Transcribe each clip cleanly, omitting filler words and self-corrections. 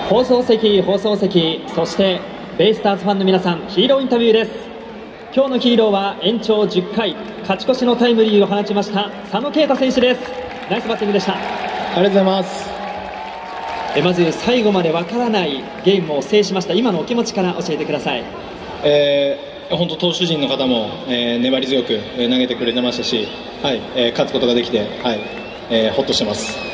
放送席、そしてベイスターズファンの皆さん、ヒーローインタビューです。今日のヒーローは延長10回勝ち越しのタイムリーを放ちました佐野恵太選手です。ナイスバッティングでした。 ありがとうございます。 まず最後までわからないゲームを制しました今のお気持ちから教えてください。 本当投手陣の方も、粘り強く投げてくれてましたし、はい、勝つことができて、はい、ほっとしてます。はい、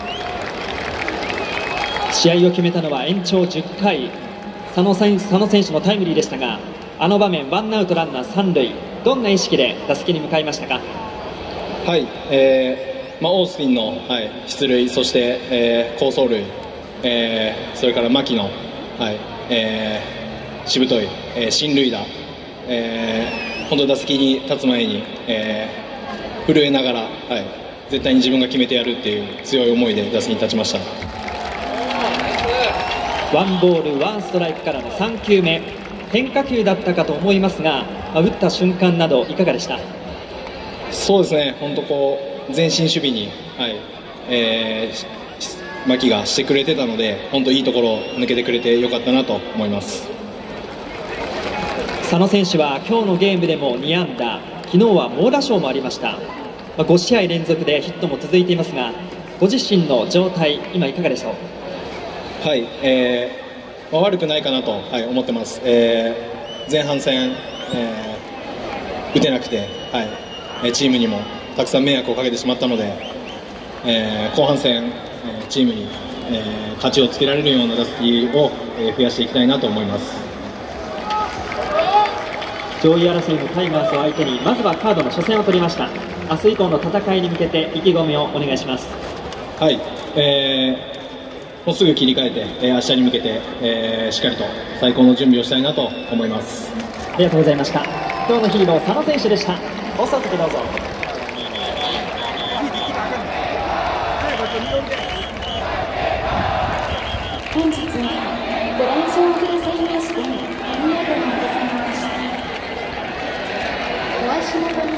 試合を決めたのは延長10回佐野選手のタイムリーでしたが、あの場面ワンアウトランナー3塁、どんな意識で打席に向かいましたか？ はい、オースティンの、はい、出塁、そして、好走塁、それから牧の、はい、しぶとい、進塁打、本当打席に立つ前に、震えながら、はい、絶対に自分が決めてやるっていう強い思いで打席に立ちました。 ワンボールワンストライクからの3球目、変化球だったかと思いますが、打った瞬間などいかがでした？ そうですね、本当こう前進守備に、はい、牧がしてくれてたので、本当いいところを抜けてくれてよかったなと思います。 佐野選手は今日のゲームでも2安打、昨日は猛打賞もありました。5試合連続でヒットも続いていますが、ご自身の状態、今いかがでしょう？ はい、悪くないかなと、はい、思ってます。前半戦、打てなくて、はい、チームにもたくさん迷惑をかけてしまったので、後半戦、チームに、勝ちをつけられるような打席を、増やしていきたいなと思います。 上位争いのタイガースを相手にまずはカードの初戦を取りました。明日以降の戦いに向けて意気込みをお願いします。 はい、もうすぐ切り替えて、明日に向けて、しっかりと最高の準備をしたいなと思います。 ありがとうございました。今日のヒーロー佐野選手でした。放送席どうぞ。 本日はご来場くださいましてありがとうございました。お足元に